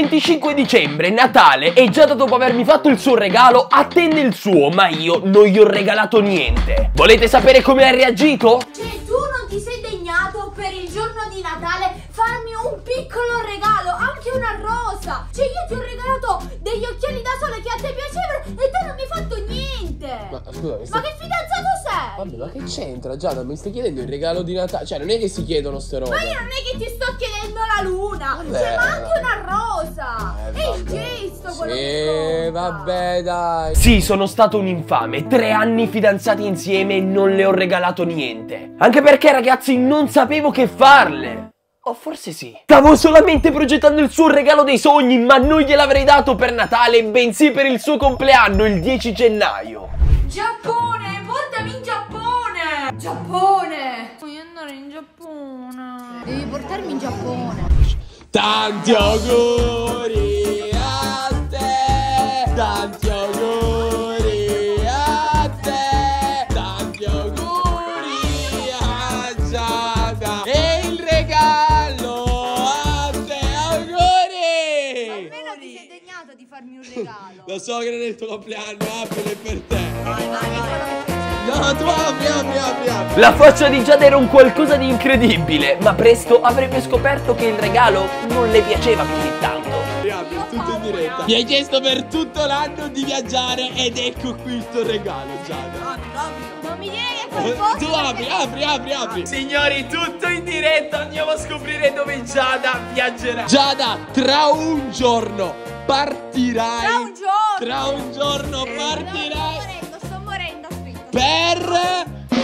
25 dicembre, Natale, e Giada dopo avermi fatto il suo regalo attende il suo, ma io non gli ho regalato niente. Volete sapere come ha reagito? Cioè, tu non ti sei degnato per il giorno di Natale farmi un piccolo regalo, anche una rosa. Cioè, io ti ho regalato degli occhiali da sole che a te piacevano e tu non mi hai fatto niente. Ma scusa, Ma che fidanzato sei? vabbè, ma che c'entra, Giada? Mi stai chiedendo il regalo di Natale? Cioè, non è che si chiedono ste robe. Ma io non è che ti sto chiedendo la luna. Vabbè. Cioè, ma anche una rosa. È il gesto quello che conta. Vabbè, dai. Sì, sono stato un infame, 3 anni fidanzati insieme e non le ho regalato niente. Anche perché, ragazzi, non sapevo che farle. O forse sì. Stavo solamente progettando il suo regalo dei sogni, ma non gliel'avrei dato per Natale, bensì per il suo compleanno, il 10 gennaio. Giappone, portami in Giappone. Giappone. Voglio andare in Giappone. Devi portarmi in Giappone. Tanti auguri a te. Tanti auguri a te. Tanti auguri a Giada. E il regalo a te. Auguri. Almeno ti sei degnato di farmi un regalo. Lo so che non è il tuo compleanno, aprilo per te. Vai, No, tu apri. La faccia di Giada era un qualcosa di incredibile, ma presto avrebbe scoperto che il regalo non le piaceva così tanto. Apri, tutto in diretta. Mi hai chiesto per tutto l'anno di viaggiare ed ecco qui il tuo regalo, Giada. Non mi dire che quel posto. Tu apri. Signori, tutto in diretta, andiamo a scoprire dove Giada viaggerà. Giada, tra un giorno partirai. Tra un giorno. Tra un giorno partirai Sto morendo, ha scritto. per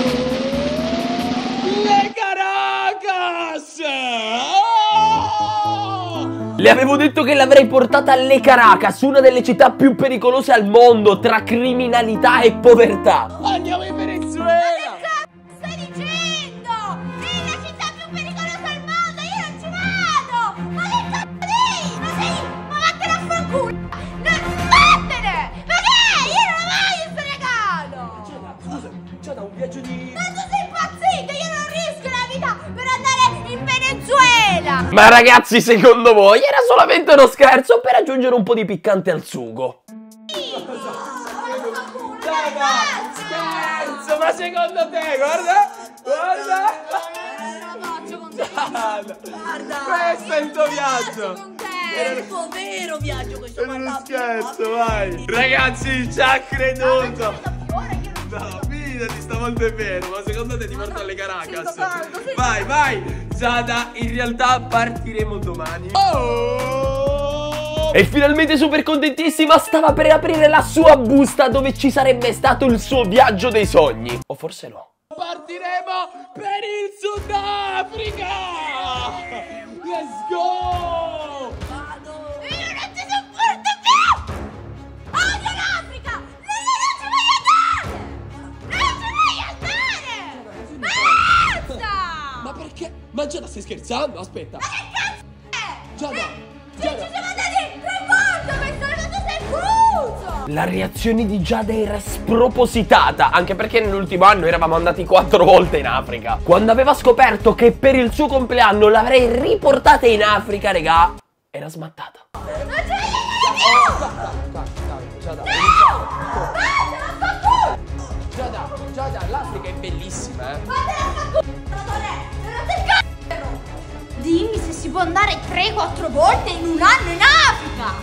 le Caracas. Oh! Le avevo detto che l'avrei portata alle Caracas, una delle città più pericolose al mondo, tra criminalità e povertà. Andiamo in Venezuela. Stai dicendo? È la città più pericolosa al mondo, io non ci vado! Ma che cazzo dici? Ma sei... Ma vattene a fanculo! Vattene! Ma che? Io non voglio questo regalo! Scusa, Giada, un viaggio di... Ma tu sei impazzito, io non rischio la vita per andare in Venezuela! Ma ragazzi, secondo voi era solamente uno scherzo per aggiungere un po' di piccante al sugo? Scherzo, ma secondo te, guarda. Non lo faccio con te! Guarda! Questo è il tuo viaggio. È il tuo vero viaggio questo, È uno scherzo, vai. Ragazzi, ci ha creduto. No, fidati, stavolta è vero. Ma secondo te ti porto alle Caracas? Vai. Giada, in realtà partiremo domani. E finalmente super contentissima stava per aprire la sua busta dove ci sarebbe stato il suo viaggio dei sogni. O forse no. Partiremo per il Sudafrica! Let's go! Io non ti sopporto più! Odio l'Africa! Non ci voglio andare! Non ci voglio andare! Basta! Ma perché? Ma Giada, stai scherzando? Aspetta. Ma che cazzo è? Giada! Ci siamo andati 3 volte questo, ma tu sei fuso! La reazione di Giada era spropositata, anche perché nell'ultimo anno eravamo andati 4 volte in Africa. Quando aveva scoperto che per il suo compleanno l'avrei riportata in Africa, regà, era smattata. Non ci voglio andare più! Giada, Basta, non fa culo! Giada, l'Africa è bellissima, eh. Dimmi se si può andare 3-4 volte in un anno in Africa!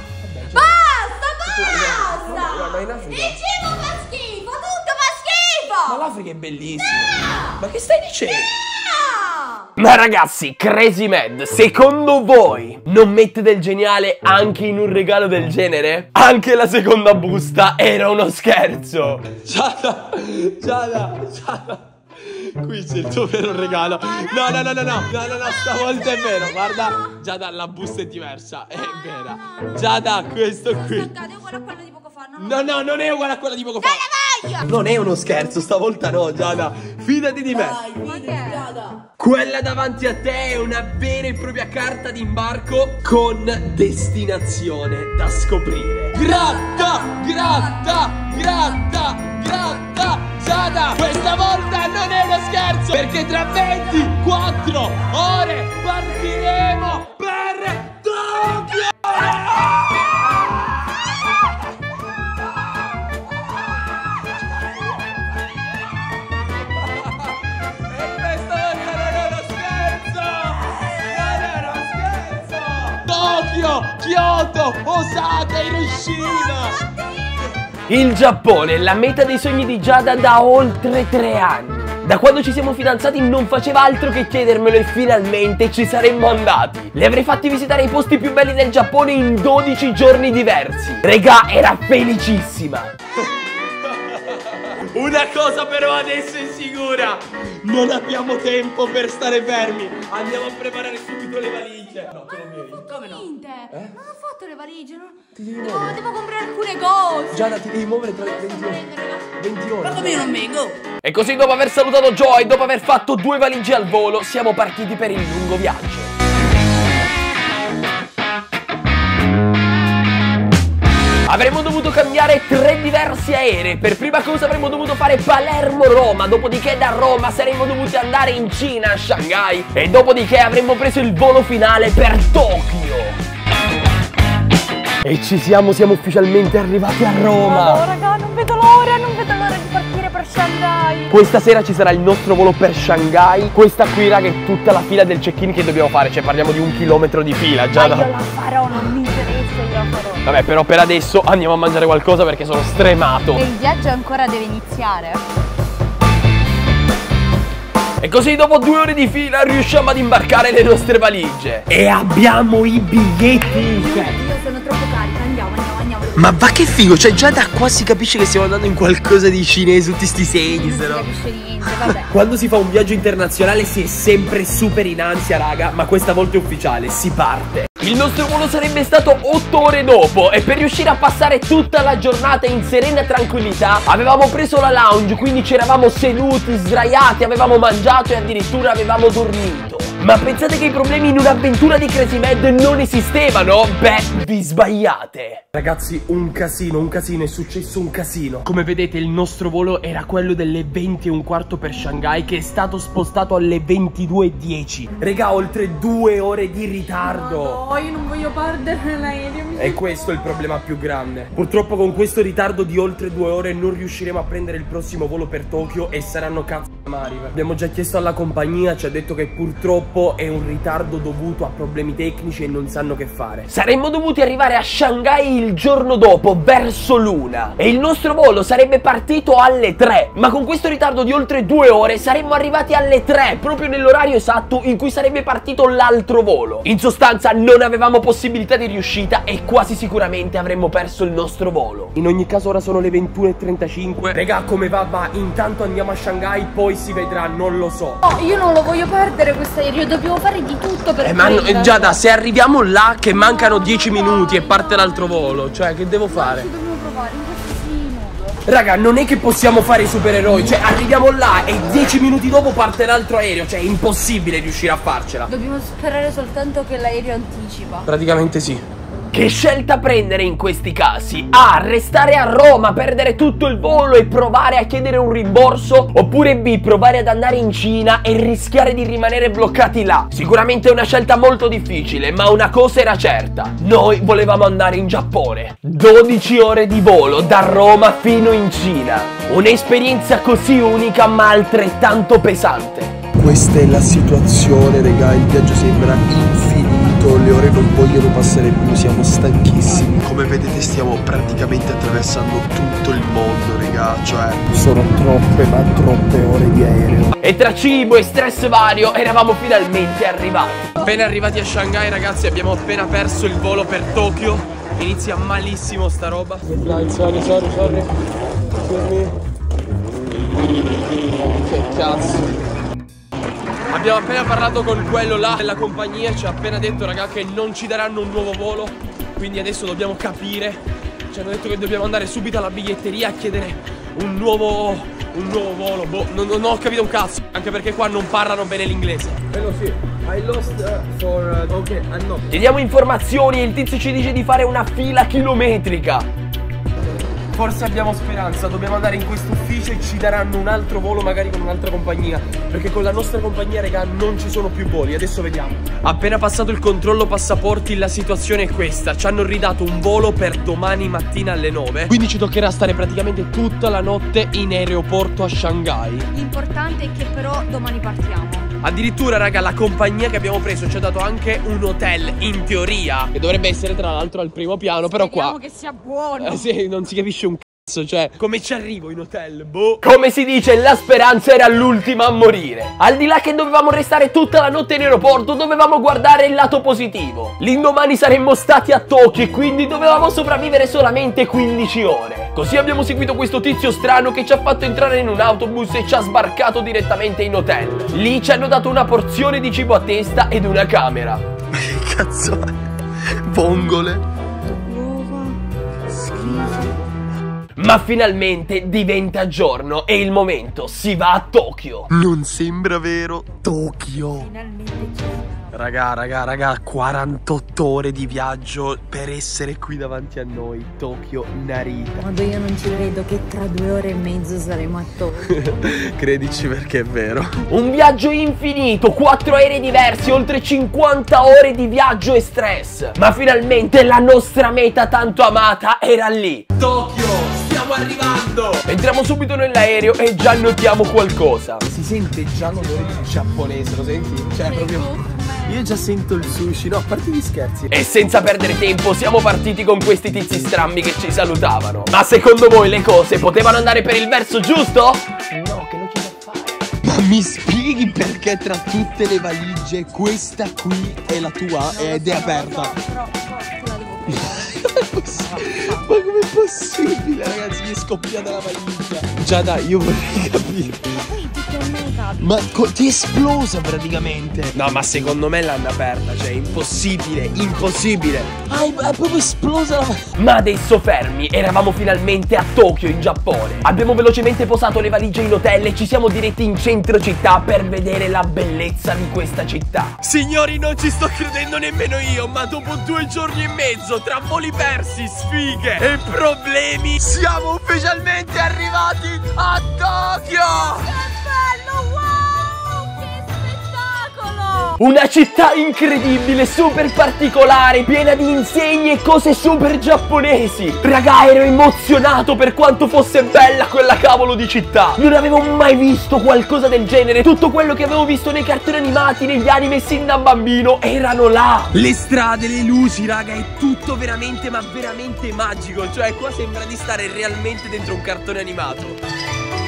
Basta! Ma in Africa... Il cibo fa schifo! Tutto fa schifo! Ma l'Africa è bellissima! Ma che stai dicendo? No! Ma ragazzi, Crazy Mad, secondo voi non mette del geniale anche in un regalo del genere? Anche la seconda busta era uno scherzo. Giada! Qui c'è il tuo vero regalo. No, stavolta è vero. Guarda, Giada, la busta è diversa. È vera. Giada, questo qui. È uguale a quello di poco fa, no? No, non è uguale a quella di poco fa. Dai, la voglio! Non è uno scherzo, stavolta no, Giada. Fidati di me. Ma che? Quella davanti a te è una vera e propria carta d'imbarco con destinazione da scoprire. Gratta! Giada, questa volta non è uno scherzo, perché tra 24 ore partiremo per Tokyo! Tokyo, Kyoto, Osaka, Hiroshima. Il Giappone è la meta dei sogni di Giada da oltre 3 anni. Da quando ci siamo fidanzati non faceva altro che chiedermelo e finalmente ci saremmo andati. Le avrei fatti visitare i posti più belli del Giappone in 12 giorni diversi. Regà, era felicissima. Una cosa però adesso è sicura: non abbiamo tempo per stare fermi. Andiamo a preparare subito le valigie. No, te lo vieni. Come no? Non ho fatto le valigie, no? Ti devi muovere. Devo comprare alcune cose. Giada, ti devi muovere tra 20 ore. 20 ore. Ma come io non vengo? E così, dopo aver salutato Joe e dopo aver fatto 2 valigie al volo, siamo partiti per il lungo viaggio. Avremmo dovuto cambiare 3 diversi aerei. Per prima cosa avremmo dovuto fare Palermo-Roma. Dopodiché da Roma saremmo dovuti andare in Cina, a Shanghai. E dopodiché avremmo preso il volo finale per Tokyo. E siamo ufficialmente arrivati a Roma. Oh raga, non vedo l'ora di partire per Shanghai. Questa sera ci sarà il nostro volo per Shanghai. Questa qui, raga, è tutta la fila del check-in che dobbiamo fare. Cioè parliamo di 1 chilometro di fila già. Ma io la farò, non mi interessa, io la farò. Vabbè, però per adesso andiamo a mangiare qualcosa perché sono stremato. E il viaggio ancora deve iniziare. E così dopo 2 ore di fila riusciamo ad imbarcare le nostre valigie. E abbiamo i biglietti. Io sono troppo carica, andiamo. Ma va che figo, cioè già da qua si capisce che stiamo andando in qualcosa di cinese, tutti sti segni, Non se si no. capisce niente, vabbè. Quando si fa un viaggio internazionale si è sempre super in ansia, raga, ma questa volta è ufficiale, si parte. Il nostro volo sarebbe stato 8 ore dopo e per riuscire a passare tutta la giornata in serena tranquillità avevamo preso la lounge, quindi ci eravamo seduti, sdraiati, avevamo mangiato e addirittura avevamo dormito. Ma pensate che i problemi in un'avventura di Crazy Mad non esistevano? Beh, vi sbagliate. Ragazzi, un casino, è successo un casino. Come vedete il nostro volo era quello delle 20:15 per Shanghai, che è stato spostato alle 22:10. Regà, oltre 2 ore di ritardo. No, io non voglio perdere l'aereo. E questo è il problema più grande. Purtroppo con questo ritardo di oltre 2 ore non riusciremo a prendere il prossimo volo per Tokyo e saranno cazzo amari. Abbiamo già chiesto alla compagnia, ci ha detto che purtroppo è un ritardo dovuto a problemi tecnici e non sanno che fare. Saremmo dovuti arrivare a Shanghai il giorno dopo, verso l'1, e il nostro volo sarebbe partito alle 3. Ma con questo ritardo di oltre 2 ore saremmo arrivati alle 3, proprio nell'orario esatto in cui sarebbe partito l'altro volo. In sostanza non avevamo possibilità di riuscita e quasi sicuramente avremmo perso il nostro volo. In ogni caso ora sono le 21:35. Regà, come va? Va, intanto andiamo a Shanghai, poi si vedrà, non lo so. No, io non lo voglio perdere questo aereo, dobbiamo fare di tutto per prenderlo. Giada, se arriviamo là che mancano 10 minuti e parte l'altro volo, cioè che devo fare? Ci dobbiamo provare in qualsiasi modo. Raga, non è che possiamo fare i supereroi, cioè arriviamo là e 10 minuti dopo parte l'altro aereo, cioè è impossibile riuscire a farcela. Dobbiamo sperare soltanto che l'aereo anticipa. Praticamente sì. Che scelta prendere in questi casi? A. Restare a Roma, perdere tutto il volo e provare a chiedere un rimborso? Oppure B. Provare ad andare in Cina e rischiare di rimanere bloccati là? Sicuramente è una scelta molto difficile, ma una cosa era certa: noi volevamo andare in Giappone. 12 ore di volo da Roma fino in Cina. Un'esperienza così unica ma altrettanto pesante. Questa è la situazione, raga, il viaggio sembra infinito, le ore non vogliono passare più, siamo stanchissimi. Come vedete stiamo praticamente attraversando tutto il mondo, raga, cioè sono troppe ma troppe ore di aereo. E tra cibo e stress vario eravamo finalmente arrivati. Appena arrivati a Shanghai, ragazzi, abbiamo appena perso il volo per Tokyo. Inizia malissimo sta roba. Sorry. Che cazzo. Abbiamo appena parlato con quello là della compagnia, ci ha appena detto, raga, che non ci daranno un nuovo volo. Quindi adesso dobbiamo capire. Ci hanno detto che dobbiamo andare subito alla biglietteria a chiedere un nuovo volo. Boh, non ho capito un cazzo. Anche perché qua non parlano bene l'inglese. Quello sì, I lost for... ok, I'm not. Chiediamo informazioni e il tizio ci dice di fare una fila chilometrica. Forse abbiamo speranza, dobbiamo andare in questo ufficio e ci daranno un altro volo, magari con un'altra compagnia, perché con la nostra compagnia, raga, non ci sono più voli. Adesso vediamo. Appena passato il controllo passaporti, la situazione è questa: ci hanno ridato un volo per domani mattina alle 9. Quindi ci toccherà stare praticamente tutta la notte in aeroporto a Shanghai. L'importante è che però domani partiamo. Addirittura, raga, la compagnia che abbiamo preso ci ha dato anche un hotel, in teoria, che dovrebbe essere tra l'altro al primo piano. Però qua che sia buono. sì, non si capisce un cazzo. Cioè, come ci arrivo in hotel? Boh. Come si dice, la speranza era l'ultima a morire. Al di là che dovevamo restare tutta la notte in aeroporto, dovevamo guardare il lato positivo. L'indomani saremmo stati a Tokyo e quindi dovevamo sopravvivere solamente 15 ore. Così abbiamo seguito questo tizio strano che ci ha fatto entrare in un autobus e ci ha sbarcato direttamente in hotel. Lì ci hanno dato una porzione di cibo a testa ed una camera. Ma che cazzo è? Vongole. Ma finalmente diventa giorno e il momento, si va a Tokyo. Non sembra vero. Tokyo. Finalmente Raga, 48 ore di viaggio per essere qui davanti a noi. Tokyo, Narita. Quando io non ci credo che tra 2 ore e mezzo saremo a Tokyo. Credici perché è vero. Un viaggio infinito, 4 aerei diversi, oltre 50 ore di viaggio e stress. Ma finalmente la nostra meta tanto amata era lì. Tokyo, stiamo arrivando. Entriamo subito nell'aereo e già notiamo qualcosa. Si sente già l'odore di giapponese, lo senti? Cioè proprio... Io già sento il sushi, no, a parte gli scherzi. E senza perdere tempo siamo partiti con questi tizi strambi che ci salutavano. Ma secondo voi le cose potevano andare per il verso giusto? No, che non ci può fare. Ma mi spieghi perché tra tutte le valigie questa qui è la tua ed è aperta? Ma com'è possibile, ragazzi? Gli è scoppiata la valigia. Giada, io vorrei capire. Ma ti è esplosa praticamente. No, ma secondo me l'hanno aperta. Cioè, impossibile, impossibile. Ah, è proprio esplosa la valigia. Ma adesso fermi, eravamo finalmente a Tokyo in Giappone. Abbiamo velocemente posato le valigie in hotel e ci siamo diretti in centro città per vedere la bellezza di questa città. Signori, non ci sto credendo nemmeno io, ma dopo 2 giorni e mezzo tra voli persi, sfighe e problemi, Siamo ufficialmente arrivati a Tokyo. Una città incredibile, super particolare, piena di insegne e cose super giapponesi. Raga, ero emozionato per quanto fosse bella quella cavolo di città. Non avevo mai visto qualcosa del genere. Tutto quello che avevo visto nei cartoni animati, negli anime sin da bambino, erano là. le strade, le luci, raga, è tutto veramente, ma veramente magico. Cioè, qua sembra di stare realmente dentro un cartone animato.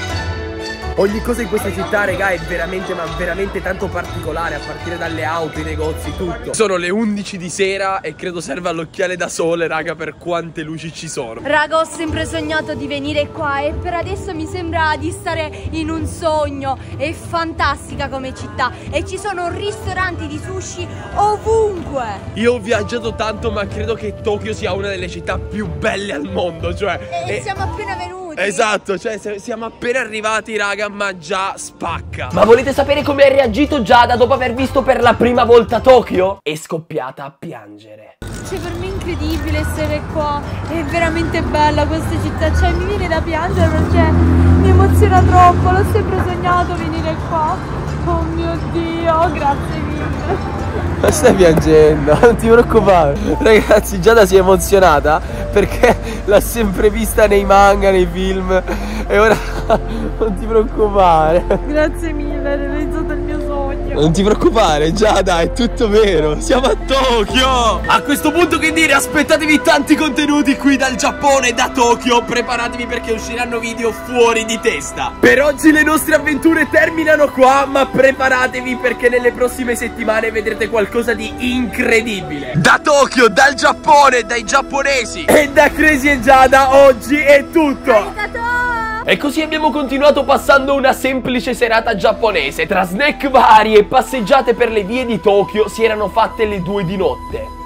Ogni cosa in questa città, raga, è veramente, ma veramente tanto particolare. A partire dalle auto, i negozi, tutto. Sono le 11 di sera e credo serva l'occhiale da sole, raga, per quante luci ci sono. Raga, ho sempre sognato di venire qua e per adesso mi sembra di stare in un sogno. È fantastica come città e ci sono ristoranti di sushi ovunque. Io ho viaggiato tanto, ma credo che Tokyo sia una delle città più belle al mondo. Cioè, E siamo appena venuti. esatto, cioè siamo appena arrivati, raga, ma già spacca. Ma volete sapere come ha reagito Giada dopo aver visto per la prima volta Tokyo? È scoppiata a piangere. Cioè, per me è incredibile essere qua. È veramente bella questa città. Cioè, mi viene da piangere perché mi emoziona troppo. L'ho sempre sognato venire qua. Oh mio Dio, grazie mille. Ma stai piangendo, non ti preoccupare. Ragazzi, Giada si è emozionata perché l'ha sempre vista nei manga, nei film. E ora non ti preoccupare. Grazie mille, hai realizzato il mio sogno. Non ti preoccupare, Giada, è tutto vero. Siamo a Tokyo. A questo punto che dire, aspettatevi tanti contenuti qui dal Giappone, da Tokyo. Preparatevi perché usciranno video fuori di testa. Per oggi le nostre avventure terminano qua, ma preparatevi perché nelle prossime settimane vedrete qualcosa di incredibile. Da Tokyo, dal Giappone, dai giapponesi. E da Crazy e Giada oggi è tutto. E così abbiamo continuato passando una semplice serata giapponese. Tra snack vari e passeggiate per le vie di Tokyo si erano fatte le 2 di notte.